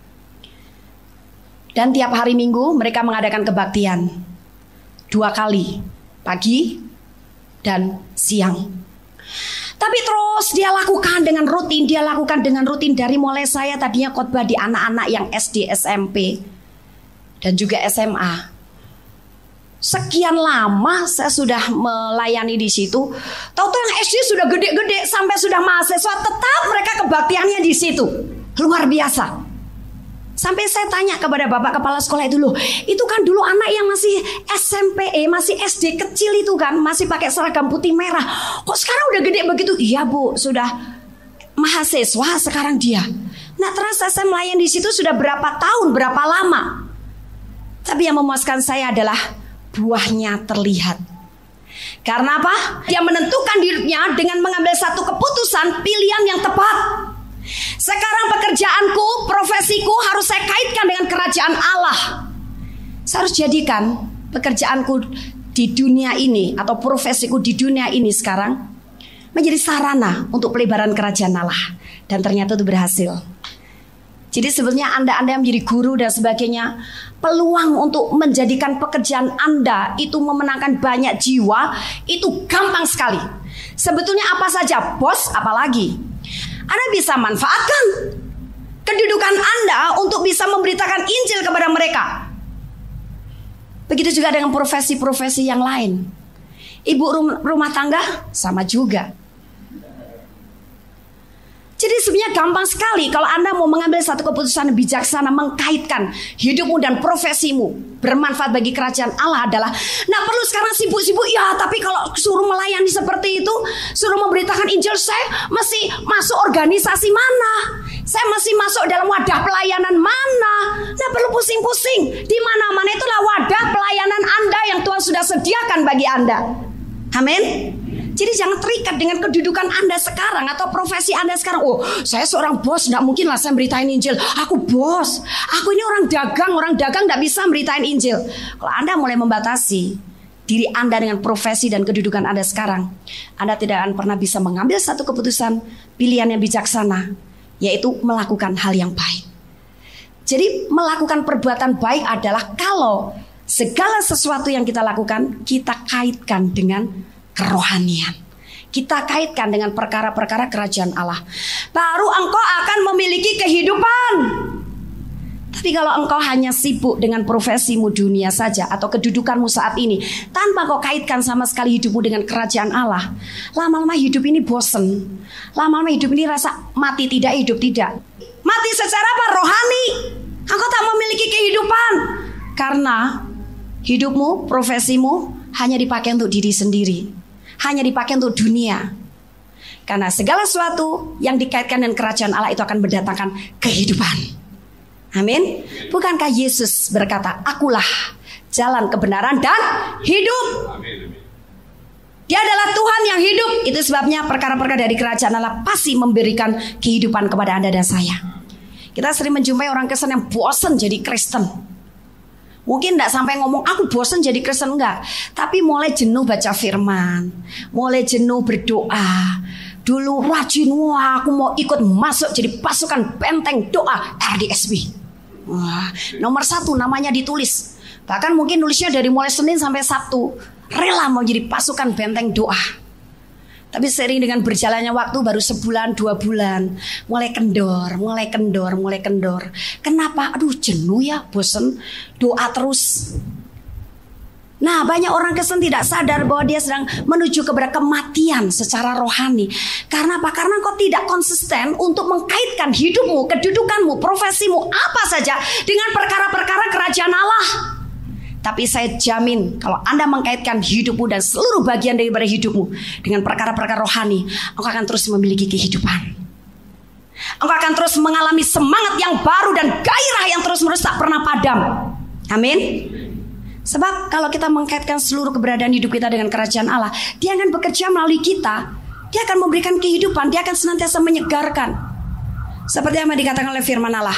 Dan tiap hari Minggu mereka mengadakan kebaktian 2 kali, pagi dan siang. Tapi terus dia lakukan dengan rutin, dari mulai saya tadinya khotbah di anak-anak yang SD, SMP dan juga SMA. Sekian lama saya sudah melayani di situ. Tahu-tahu yang SD sudah gede-gede sampai sudah mahasiswa, tetap mereka kebaktiannya di situ. Luar biasa. Sampai saya tanya kepada bapak kepala sekolah itu, loh, itu kan dulu anak yang masih SMP, masih SD kecil itu kan, masih pakai seragam putih merah. Kok sekarang udah gede begitu? Iya bu, sudah mahasiswa sekarang dia. Nah, terus saya melayani di situ sudah berapa tahun, berapa lama. Tapi yang memuaskan saya adalah buahnya terlihat. Karena apa? Dia menentukan dirinya dengan mengambil satu keputusan, pilihan yang tepat. Sekarang pekerjaanku, profesiku harus saya kaitkan dengan kerajaan Allah. Saya harus jadikan pekerjaanku di dunia ini atau profesiku di dunia ini sekarang menjadi sarana untuk pelebaran kerajaan Allah. Dan ternyata itu berhasil. Jadi sebetulnya Anda yang menjadi guru dan sebagainya, peluang untuk menjadikan pekerjaan Anda itu memenangkan banyak jiwa itu gampang sekali. Sebetulnya apa saja, bos, apalagi Anda bisa manfaatkan kedudukan Anda untuk bisa memberitakan Injil kepada mereka. Begitu juga dengan profesi-profesi yang lain. Ibu rumah tangga sama juga. Jadi sebenarnya gampang sekali kalau Anda mau mengambil satu keputusan bijaksana, mengkaitkan hidupmu dan profesimu bermanfaat bagi kerajaan Allah adalah, nah perlu sekarang sibuk-sibuk ya, tapi kalau suruh melayani seperti itu, suruh memberitakan Injil, saya mesti masuk organisasi mana? Saya mesti masuk dalam wadah pelayanan mana? Nah perlu pusing-pusing. Di mana-mana itulah wadah pelayanan Anda yang Tuhan sudah sediakan bagi Anda. Amin. Jadi jangan terikat dengan kedudukan Anda sekarang atau profesi Anda sekarang. Oh, saya seorang bos, tidak mungkin lah saya beritain Injil. Aku bos, aku ini orang dagang tidak bisa beritain Injil. Kalau Anda mulai membatasi diri Anda dengan profesi dan kedudukan Anda sekarang, Anda tidak akan pernah bisa mengambil satu keputusan pilihan yang bijaksana, yaitu melakukan hal yang baik. Jadi melakukan perbuatan baik adalah kalau segala sesuatu yang kita lakukan, kita kaitkan dengan kerohanian. Kita kaitkan dengan perkara-perkara kerajaan Allah. Baru engkau akan memiliki kehidupan. Tapi kalau engkau hanya sibuk dengan profesimu dunia saja atau kedudukanmu saat ini, tanpa kau kaitkan sama sekali hidupmu dengan kerajaan Allah, lama-lama hidup ini bosen. Lama-lama hidup ini rasa mati tidak, hidup tidak. Mati secara apa? Rohani. Engkau tak memiliki kehidupan. Karena hidupmu, profesimu hanya dipakai untuk diri sendiri, hanya dipakai untuk dunia. Karena segala sesuatu yang dikaitkan dengan kerajaan Allah itu akan mendatangkan kehidupan. Amin. Bukankah Yesus berkata, akulah jalan kebenaran dan hidup. Dia adalah Tuhan yang hidup. Itu sebabnya perkara-perkara dari kerajaan Allah pasti memberikan kehidupan kepada Anda dan saya. Kita sering menjumpai orang Kristen yang bosan jadi Kristen. Mungkin tidak sampai ngomong aku bosan jadi Kristen, enggak. Tapi mulai jenuh baca firman, mulai jenuh berdoa. Dulu rajin, wah aku mau ikut masuk jadi pasukan benteng doa RDSB. Wah, nomor 1 namanya ditulis. Bahkan mungkin nulisnya dari mulai Senin sampai Sabtu. Rela mau jadi pasukan benteng doa. Tapi seiring dengan berjalannya waktu, baru sebulan 2 bulan, mulai kendor. Kenapa? Aduh jenuh ya, bosen doa terus. Nah, banyak orang Kristen tidak sadar bahwa dia sedang menuju kepada kematian secara rohani. Karena apa? Karena kau tidak konsisten untuk mengkaitkan hidupmu, kedudukanmu, profesimu, apa saja dengan perkara-perkara kerajaan Allah. Tapi saya jamin kalau Anda mengkaitkan hidupmu dan seluruh bagian daripada hidupmu dengan perkara-perkara rohani, engkau akan terus memiliki kehidupan. Engkau akan terus mengalami semangat yang baru dan gairah yang terus-menerus tak pernah padam. Amin. Sebab kalau kita mengkaitkan seluruh keberadaan hidup kita dengan kerajaan Allah, Dia akan bekerja melalui kita. Dia akan memberikan kehidupan, Dia akan senantiasa menyegarkan. Seperti yang dikatakan oleh firman Allah,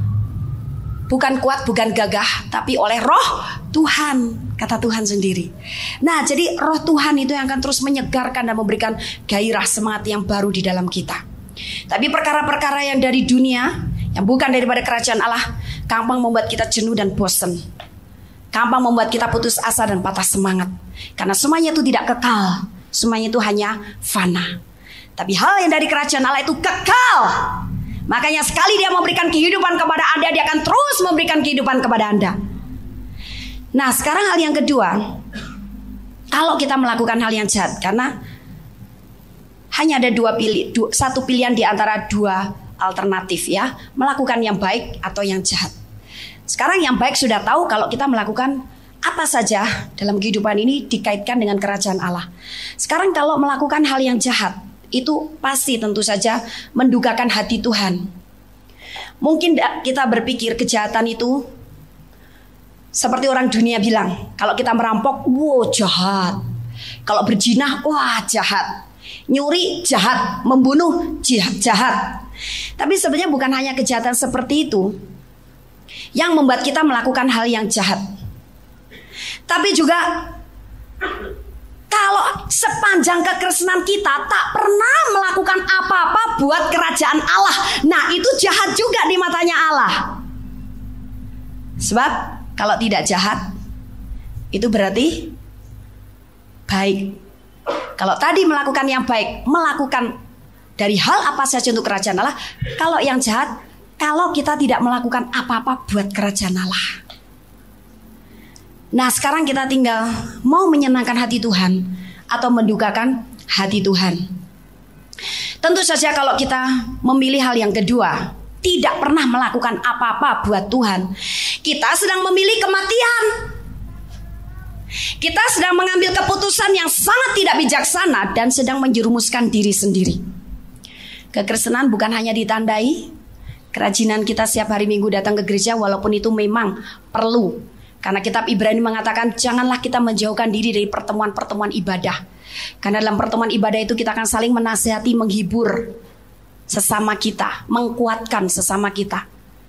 bukan kuat, bukan gagah, tapi oleh roh Tuhan, kata Tuhan sendiri. Nah, jadi roh Tuhan itu yang akan terus menyegarkan dan memberikan gairah semangat yang baru di dalam kita. Tapi perkara-perkara yang dari dunia, yang bukan daripada kerajaan Allah, gampang membuat kita jenuh dan bosan. Gampang membuat kita putus asa dan patah semangat. Karena semuanya itu tidak kekal, semuanya itu hanya fana. Tapi hal yang dari kerajaan Allah itu kekal. Makanya sekali Dia memberikan kehidupan kepada Anda, Dia akan terus memberikan kehidupan kepada Anda. Nah, sekarang hal yang kedua, kalau kita melakukan hal yang jahat, karena hanya ada satu pilihan di antara 2 alternatif ya, melakukan yang baik atau yang jahat. Sekarang yang baik sudah tahu kalau kita melakukan apa saja dalam kehidupan ini dikaitkan dengan kerajaan Allah. Sekarang kalau melakukan hal yang jahat, itu pasti tentu saja mendukakan hati Tuhan. Mungkin kita berpikir kejahatan itu seperti orang dunia bilang, kalau kita merampok, wow jahat. Kalau berzina, wah jahat. Nyuri jahat, membunuh jahat. Tapi sebenarnya bukan hanya kejahatan seperti itu yang membuat kita melakukan hal yang jahat. Tapi juga kalau sepanjang kekristenan kita tak pernah melakukan apa-apa buat kerajaan Allah, nah itu jahat juga di matanya Allah. Sebab kalau tidak jahat, itu berarti baik. Kalau tadi melakukan yang baik, melakukan dari hal apa saja untuk kerajaan Allah. Kalau yang jahat, kalau kita tidak melakukan apa-apa buat kerajaan Allah. Nah, sekarang kita tinggal mau menyenangkan hati Tuhan atau mendukakan hati Tuhan. Tentu saja kalau kita memilih hal yang kedua, tidak pernah melakukan apa-apa buat Tuhan, kita sedang memilih kematian. Kita sedang mengambil keputusan yang sangat tidak bijaksana dan sedang menjerumuskan diri sendiri. Kekristenan bukan hanya ditandai kerajinan kita setiap hari Minggu datang ke gereja, walaupun itu memang perlu. Karena kitab Ibrani mengatakan janganlah kita menjauhkan diri dari pertemuan-pertemuan ibadah. Karena dalam pertemuan ibadah itu kita akan saling menasihati, menghibur sesama kita, menguatkan sesama kita.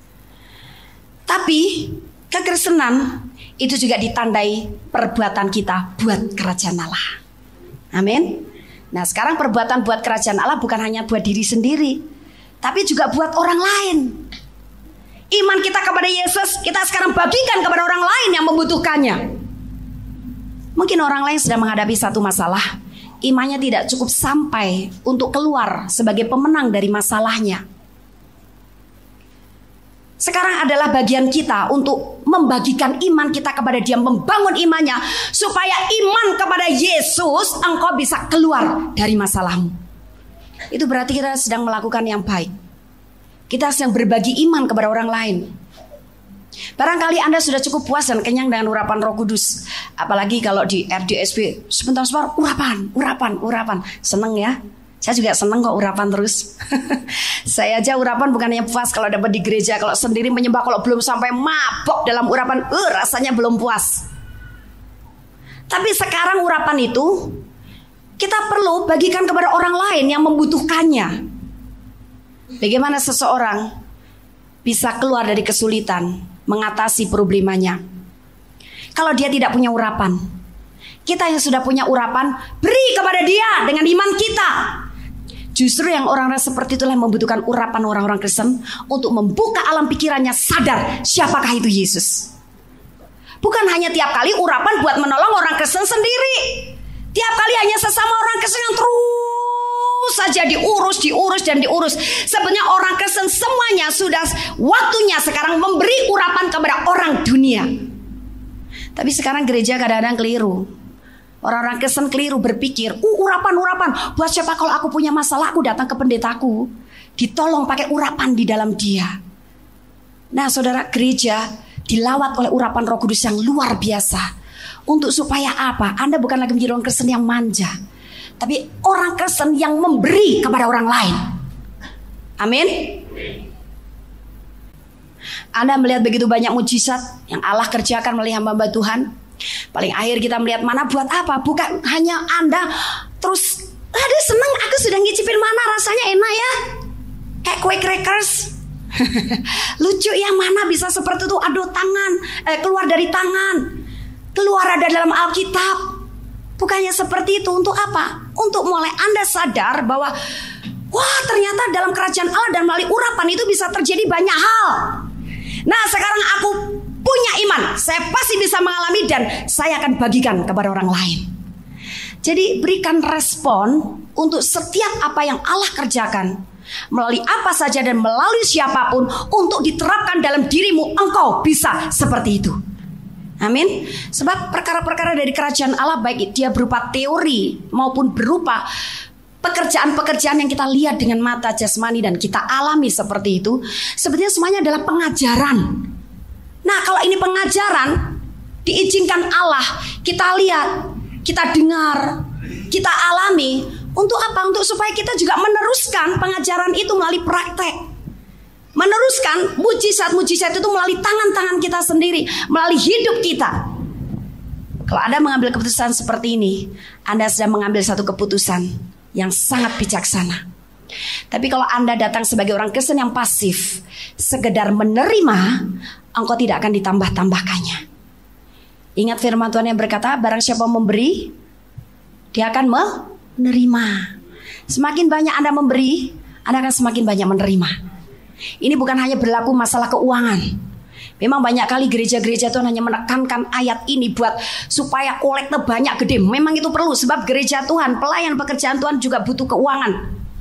Tapi kekristenan itu juga ditandai perbuatan kita buat kerajaan Allah. Amin. Nah, sekarang perbuatan buat kerajaan Allah bukan hanya buat diri sendiri, tapi juga buat orang lain. Iman kita kepada Yesus kita sekarang bagikan kepada orang lain yang membutuhkannya. Mungkin orang lain sedang menghadapi satu masalah, imannya tidak cukup sampai untuk keluar sebagai pemenang dari masalahnya. Sekarang adalah bagian kita untuk membagikan iman kita kepada dia, membangun imannya, supaya iman kepada Yesus engkau bisa keluar dari masalahmu. Itu berarti kita sedang melakukan yang baik. Kita sedang berbagi iman kepada orang lain. Barangkali Anda sudah cukup puas dan kenyang dengan urapan Roh Kudus. Apalagi kalau di RDSB sebentar urapan. Seneng ya. Saya juga seneng kok urapan terus. Saya aja urapan bukan hanya puas kalau dapat di gereja. Kalau sendiri menyembah, kalau belum sampai mabok dalam urapan, rasanya belum puas. Tapi sekarang urapan itu kita perlu bagikan kepada orang lain yang membutuhkannya. Bagaimana seseorang bisa keluar dari kesulitan, mengatasi problemanya. Kalau dia tidak punya urapan, kita yang sudah punya urapan, beri kepada dia dengan iman kita. Justru yang orang-orang seperti itulah yang membutuhkan urapan orang-orang Kristen untuk membuka alam pikirannya, sadar siapakah itu Yesus. Bukan hanya tiap kali urapan buat menolong orang Kristen sendiri. Tiap kali hanya sesama orang Kristen yang terus saja diurus. Sebenarnya orang Kristen semuanya sudah waktunya sekarang memberi urapan kepada orang dunia. Tapi sekarang gereja kadang-kadang keliru. Orang-orang Kristen keliru berpikir, urapan. Buat siapa kalau aku punya masalah, aku datang ke pendetaku. Ditolong pakai urapan di dalam dia. Nah saudara, gereja dilawat oleh urapan Roh Kudus yang luar biasa. Untuk supaya apa? Anda bukan lagi menjadi orang Kristen yang manja, tapi orang Kristen yang memberi kepada orang lain. Amin. Anda melihat begitu banyak mujizat yang Allah kerjakan melalui hamba Tuhan. Paling akhir kita melihat mana buat apa. Bukan hanya Anda terus, aduh seneng aku sudah ngicipin mana rasanya enak ya, kayak kue crackers. Lucu yang mana bisa seperti itu. Aduh tangan, keluar dari tangan, keluar ada dalam Alkitab. Bukannya seperti itu. Untuk apa? Untuk mulai Anda sadar bahwa wah ternyata dalam kerajaan Allah dan melalui urapan itu bisa terjadi banyak hal. Nah sekarang aku punya iman, saya pasti bisa mengalami dan saya akan bagikan kepada orang lain. Jadi berikan respon untuk setiap apa yang Allah kerjakan, melalui apa saja dan melalui siapapun, untuk diterapkan dalam dirimu. Engkau bisa seperti itu. Amin. Sebab perkara-perkara dari kerajaan Allah, baik dia berupa teori maupun berupa pekerjaan-pekerjaan yang kita lihat dengan mata jasmani dan kita alami seperti itu, sebetulnya semuanya adalah pengajaran. Nah kalau ini pengajaran, diizinkan Allah, kita lihat, kita dengar, kita alami. Untuk apa? Untuk supaya kita juga meneruskan pengajaran itu melalui praktek. Meneruskan mujizat-mujizat itu melalui tangan-tangan kita sendiri, melalui hidup kita. Kalau Anda mengambil keputusan seperti ini, Anda sedang mengambil satu keputusan yang sangat bijaksana. Tapi kalau Anda datang sebagai orang Kristen yang pasif, sekedar menerima, engkau tidak akan ditambah-tambahkannya. Ingat firman Tuhan yang berkata, barang siapa memberi, dia akan menerima. Semakin banyak Anda memberi, Anda akan semakin banyak menerima. Ini bukan hanya berlaku masalah keuangan. Memang banyak kali gereja-gereja Tuhan hanya menekankan ayat ini buat supaya kolekte banyak gede. Memang itu perlu, sebab gereja Tuhan, pelayan pekerjaan Tuhan juga butuh keuangan.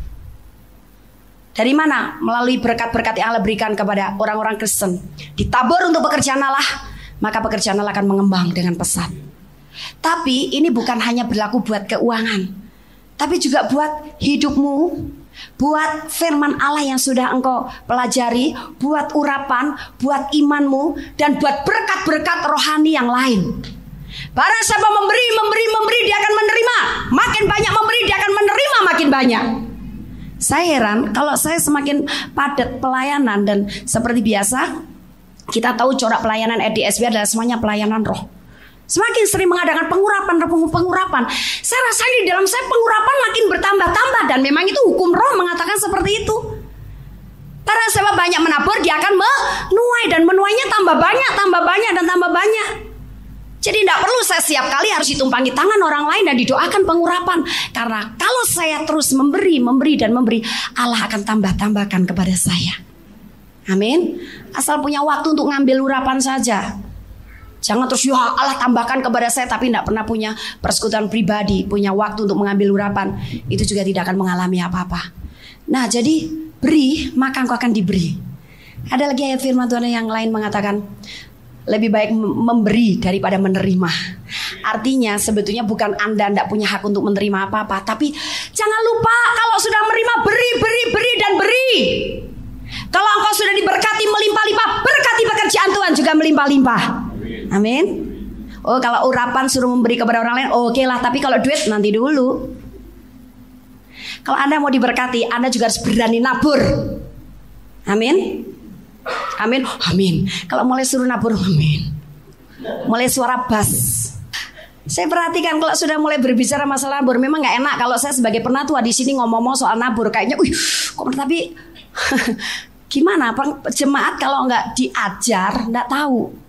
Dari mana? Melalui berkat-berkat yang Allah berikan kepada orang-orang Kristen. Ditabur untuk pekerjaan Allah, maka pekerjaan Allah akan mengembang dengan pesat. Tapi ini bukan hanya berlaku buat keuangan, tapi juga buat hidupmu, buat firman Allah yang sudah engkau pelajari, buat urapan, buat imanmu, dan buat berkat-berkat rohani yang lain. Barang siapa memberi, dia akan menerima. Makin banyak memberi, dia akan menerima makin banyak. Saya heran kalau saya semakin padat pelayanan, dan seperti biasa kita tahu corak pelayanan RDSB adalah semuanya pelayanan roh. Semakin sering mengadakan pengurapan. Saya rasa di dalam saya pengurapan makin bertambah-tambah. Dan memang itu hukum roh mengatakan seperti itu. Karena sebab banyak menabur, dia akan menuai. Dan menuainya tambah banyak, dan tambah banyak. Jadi tidak perlu saya setiap kali harus ditumpangi tangan orang lain dan didoakan pengurapan. Karena kalau saya terus memberi, Allah akan tambahkan kepada saya. Amin. Asal punya waktu untuk ngambil urapan saja. Jangan terus ya Allah tambahkan kepada saya tapi tidak pernah punya persekutuan pribadi, punya waktu untuk mengambil urapan. Itu juga tidak akan mengalami apa-apa. Nah jadi beri maka engkau akan diberi. Ada lagi ayat firman Tuhan yang lain mengatakan lebih baik memberi daripada menerima. Artinya sebetulnya bukan Anda tidak punya hak untuk menerima apa-apa, tapi jangan lupa kalau sudah menerima beri dan beri. Kalau engkau sudah diberkati melimpah-limpah, berkati pekerjaan Tuhan juga melimpah-limpah. Amin. Oh kalau urapan suruh memberi kepada orang lain, oke lah. Tapi kalau duit nanti dulu. Kalau Anda mau diberkati, Anda juga harus berani nabur. Amin. Amin. Amin. Kalau mulai suruh nabur, amin. Mulai suara bass. Saya perhatikan kalau sudah mulai berbicara masalah nabur, memang nggak enak kalau saya sebagai penatua di sini ngomong soal nabur. Kayaknya, kok tapi gimana? Jemaat kalau nggak diajar, nggak tahu.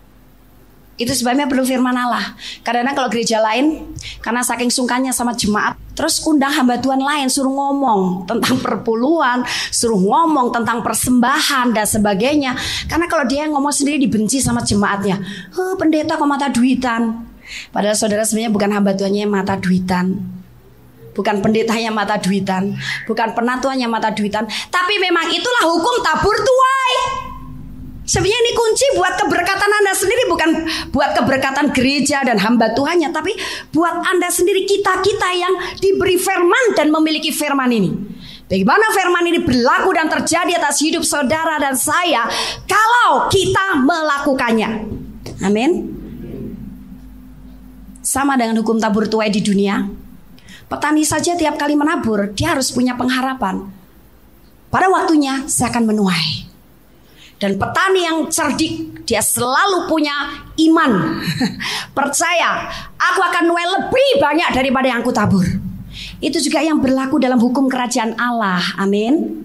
Itu sebabnya perlu firman Allah. Kadang-kadang kalau gereja lain, karena saking sungkannya sama jemaat, terus undang hamba Tuhan lain, suruh ngomong tentang perpuluhan, suruh ngomong tentang persembahan dan sebagainya. Karena kalau dia ngomong sendiri dibenci sama jemaatnya. Pendeta kok mata duitan. Padahal saudara sebenarnya bukan hamba Tuhannya yang mata duitan, bukan pendetanya mata duitan, bukan penatuannya mata duitan. Tapi memang itulah hukum tabur tuai. Sebenarnya ini kunci buat keberkatan Anda sendiri, bukan buat keberkatan gereja dan hamba Tuhannya, tapi buat Anda sendiri, kita-kita yang diberi firman dan memiliki firman ini. Bagaimana firman ini berlaku dan terjadi atas hidup saudara dan saya kalau kita melakukannya. Amin. Sama dengan hukum tabur tuai di dunia. Petani saja tiap kali menabur, dia harus punya pengharapan. Pada waktunya saya akan menuai. Dan petani yang cerdik, dia selalu punya iman. Percaya, aku akan nuai lebih banyak daripada yang aku tabur. Itu juga yang berlaku dalam hukum kerajaan Allah. Amin.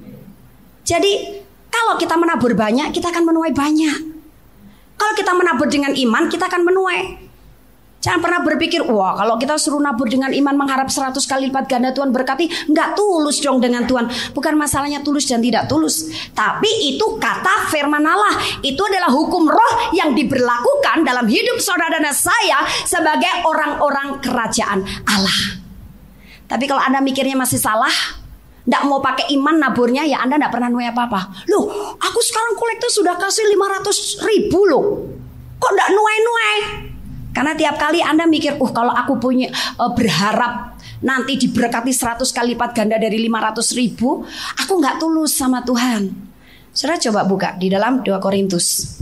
Jadi, kalau kita menabur banyak, kita akan menuai banyak. Kalau kita menabur dengan iman, kita akan menuai. Jangan pernah berpikir, wah kalau kita suruh nabur dengan iman mengharap 100 kali lipat ganda Tuhan berkati. Enggak tulus dong dengan Tuhan. Bukan masalahnya tulus dan tidak tulus. Tapi itu kata firman Allah. Itu adalah hukum roh yang diberlakukan dalam hidup saudara dan saya sebagai orang-orang kerajaan Allah. Tapi kalau Anda mikirnya masih salah, enggak mau pakai iman naburnya, ya Anda enggak pernah nuai apa-apa. Loh, aku sekarang kolektor sudah kasih 500.000 loh. Kok enggak nuai-nuai? Karena tiap kali Anda mikir, kalau aku punya berharap nanti diberkati 100 kali lipat ganda dari 500.000, aku nggak tulus sama Tuhan. Saudara coba buka di dalam 2 Korintus.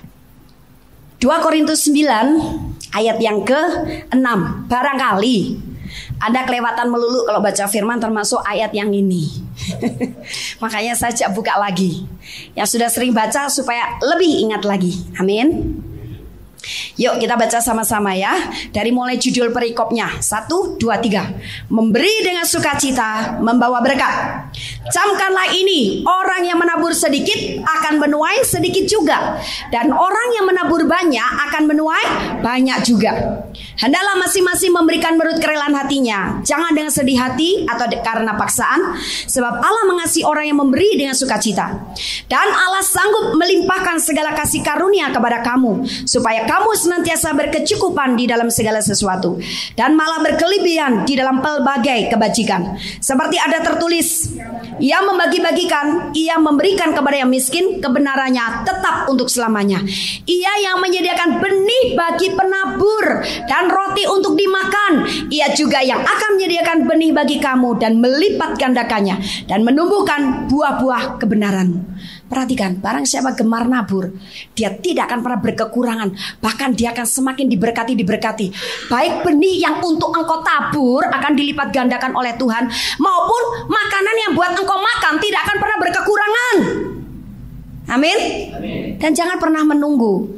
2 Korintus 9 ayat yang ke-6. Barangkali Anda kelewatan melulu kalau baca firman termasuk ayat yang ini. Makanya saya buka lagi. Yang sudah sering baca supaya lebih ingat lagi. Amin. Yuk kita baca sama-sama ya. Dari mulai judul perikopnya 1, 2, 3. Memberi dengan sukacita membawa berkat. Camkanlah ini, orang yang menabur sedikit akan menuai sedikit juga, dan orang yang menabur banyak akan menuai banyak juga. Hendaklah masing-masing memberikan menurut kerelaan hatinya, jangan dengan sedih hati atau karena paksaan, sebab Allah mengasihi orang yang memberi dengan sukacita. Dan Allah sanggup melimpahkan segala kasih karunia kepada kamu, supaya kamu senantiasa berkecukupan di dalam segala sesuatu, dan malah berkelebihan di dalam pelbagai kebajikan. Seperti ada tertulis, ia membagi-bagikan, ia memberikan kepada yang miskin, kebenarannya tetap untuk selamanya. Ia yang menyediakan benih bagi penabur dan roti untuk dimakan. Ia juga yang akan menyediakan benih bagi kamu dan melipat gandakannya dan menumbuhkan buah-buah kebenaranmu. Perhatikan, barang siapa gemar nabur, dia tidak akan pernah berkekurangan. Bahkan dia akan semakin diberkati. Baik benih yang untuk engkau tabur akan dilipat gandakan oleh Tuhan, maupun makanan yang buat engkau makan tidak akan pernah berkekurangan. Amin. Dan jangan pernah menunggu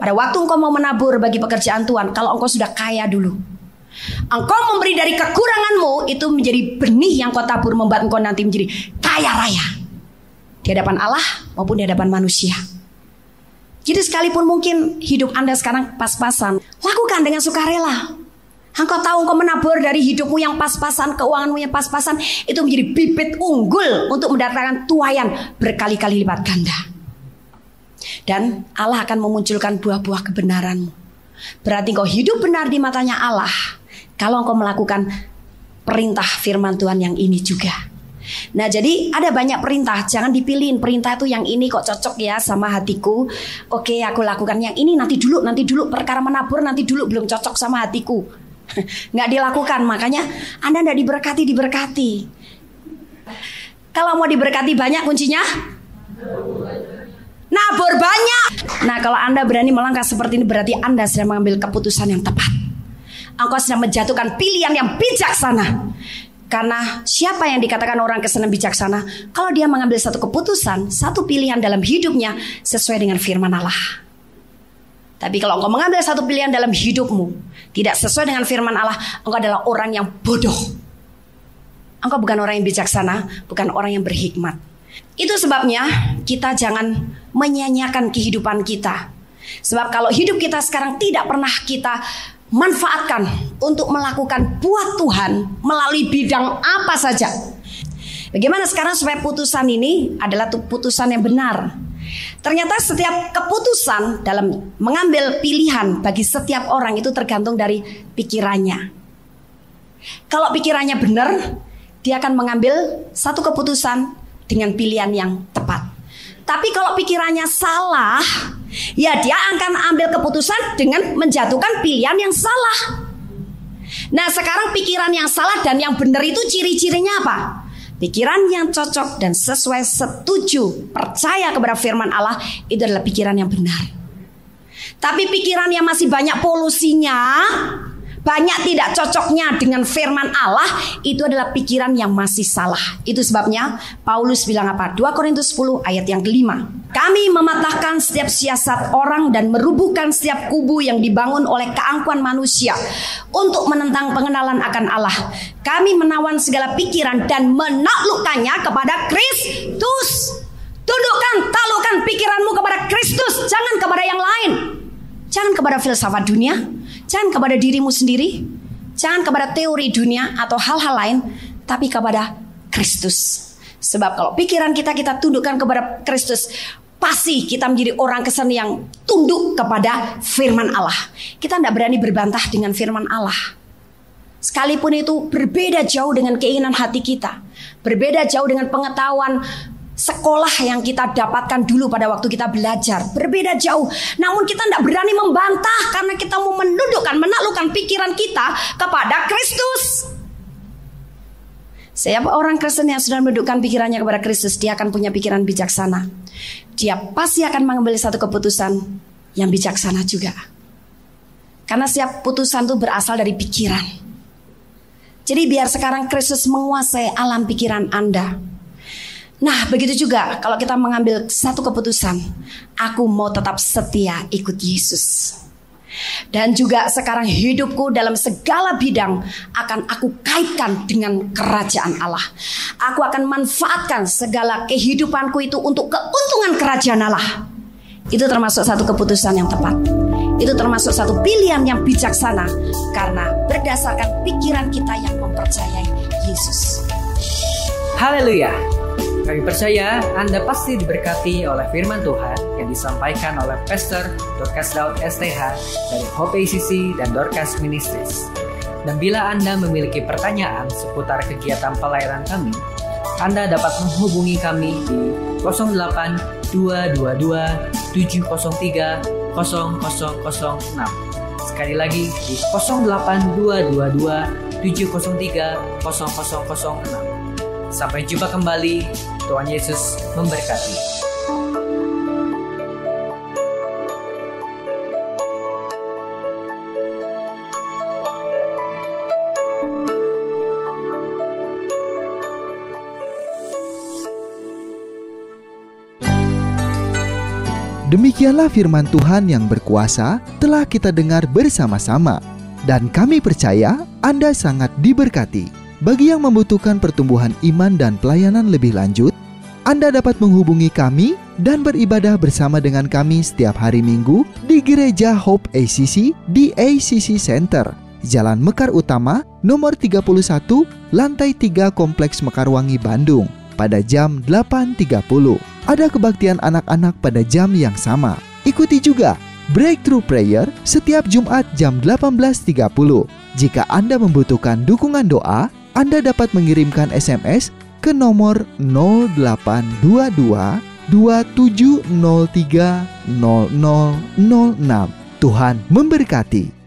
Pada waktu engkau mau menabur bagi pekerjaan Tuhan, kalau engkau sudah kaya dulu, engkau memberi dari kekuranganmu, itu menjadi benih yang kau tabur, membuat engkau nanti menjadi kaya raya di hadapan Allah maupun di hadapan manusia. Jadi sekalipun mungkin hidup Anda sekarang pas-pasan, lakukan dengan sukarela. Engkau tahu engkau menabur dari hidupmu yang pas-pasan, keuanganmu yang pas-pasan, itu menjadi bibit unggul untuk mendatangkan tuaian berkali-kali lipat ganda. Dan Allah akan memunculkan buah-buah kebenaranmu. Berarti engkau hidup benar di matanya Allah kalau engkau melakukan perintah firman Tuhan yang ini juga. Nah, jadi ada banyak perintah, jangan dipilihin perintah itu yang ini kok cocok ya sama hatiku. Oke, aku lakukan yang ini nanti dulu, perkara menabur nanti dulu, belum cocok sama hatiku. Nggak dilakukan, makanya Anda nggak diberkati. Kalau mau diberkati banyak kuncinya nabur banyak. Nah, kalau Anda berani melangkah seperti ini, berarti Anda sedang mengambil keputusan yang tepat. Engkau sedang menjatuhkan pilihan yang bijaksana. Karena siapa yang dikatakan orang Kristen bijaksana? Kalau dia mengambil satu keputusan, satu pilihan dalam hidupnya sesuai dengan firman Allah. Tapi kalau engkau mengambil satu pilihan dalam hidupmu tidak sesuai dengan firman Allah, engkau adalah orang yang bodoh. Engkau bukan orang yang bijaksana, bukan orang yang berhikmat. Itu sebabnya kita jangan menyia-nyiakan kehidupan kita. Sebab kalau hidup kita sekarang tidak pernah kita manfaatkan untuk melakukan buat Tuhan melalui bidang apa saja. Bagaimana sekarang supaya putusan ini adalah putusan yang benar? Ternyata setiap keputusan dalam mengambil pilihan bagi setiap orang itu tergantung dari pikirannya. Kalau pikirannya benar, dia akan mengambil satu keputusan dengan pilihan yang tepat. Tapi kalau pikirannya salah, ya dia akan ambil keputusan dengan menjatuhkan pilihan yang salah. Nah, sekarang pikiran yang salah dan yang benar itu ciri-cirinya apa? Pikiran yang cocok dan sesuai, setuju, percaya kepada firman Allah, itu adalah pikiran yang benar. Tapi pikiran yang masih banyak polusinya, banyak tidak cocoknya dengan firman Allah, itu adalah pikiran yang masih salah. Itu sebabnya Paulus bilang apa? 2 Korintus 10 ayat yang kelima. Kami mematahkan setiap siasat orang dan merubuhkan setiap kubu yang dibangun oleh keangkuhan manusia untuk menentang pengenalan akan Allah. Kami menawan segala pikiran dan menaklukkannya kepada Kristus. Tundukkan, taklukkan pikiranmu kepada Kristus, jangan kepada yang lain. Jangan kepada filsafat dunia, jangan kepada dirimu sendiri, jangan kepada teori dunia atau hal-hal lain, tapi kepada Kristus. Sebab kalau pikiran kita tundukkan kepada Kristus, pasti kita menjadi orang Kristen yang tunduk kepada firman Allah. Kita tidak berani berbantah dengan firman Allah. Sekalipun itu berbeda jauh dengan keinginan hati kita, berbeda jauh dengan pengetahuan sekolah yang kita dapatkan dulu pada waktu kita belajar, berbeda jauh. Namun kita tidak berani membantah karena kita mau menundukkan, menaklukkan pikiran kita kepada Kristus. Siapa orang Kristen yang sudah menundukkan pikirannya kepada Kristus, dia akan punya pikiran bijaksana. Dia pasti akan mengambil satu keputusan yang bijaksana juga. Karena setiap putusan itu berasal dari pikiran. Jadi biar sekarang Kristus menguasai alam pikiran Anda. Nah, begitu juga kalau kita mengambil satu keputusan, aku mau tetap setia ikut Yesus. Dan juga sekarang hidupku dalam segala bidang akan aku kaitkan dengan kerajaan Allah. Aku akan manfaatkan segala kehidupanku itu untuk keuntungan kerajaan Allah. Itu termasuk satu keputusan yang tepat. Itu termasuk satu pilihan yang bijaksana, karena berdasarkan pikiran kita yang mempercayai Yesus. Haleluya. Kami percaya Anda pasti diberkati oleh firman Tuhan yang disampaikan oleh Pastor Dorcas Daud STH dari Hope ACC dan Dorcas Ministries. Dan bila Anda memiliki pertanyaan seputar kegiatan pelayanan kami, Anda dapat menghubungi kami di 08 222 703 0006. Sekali lagi di 08 222 703 0006. Sampai jumpa kembali. Tuhan Yesus memberkati. Demikianlah firman Tuhan yang berkuasa telah kita dengar bersama-sama. Dan kami percaya Anda sangat diberkati. Bagi yang membutuhkan pertumbuhan iman dan pelayanan lebih lanjut, Anda dapat menghubungi kami dan beribadah bersama dengan kami setiap hari Minggu di Gereja Hope ACC di ACC Center, Jalan Mekar Utama, nomor 31, lantai 3 Kompleks Mekarwangi, Bandung, pada jam 8.30. Ada kebaktian anak-anak pada jam yang sama. Ikuti juga Breakthrough Prayer setiap Jumat jam 18.30. Jika Anda membutuhkan dukungan doa, Anda dapat mengirimkan SMS ke nomor 0822 2703 0006. Tuhan memberkati.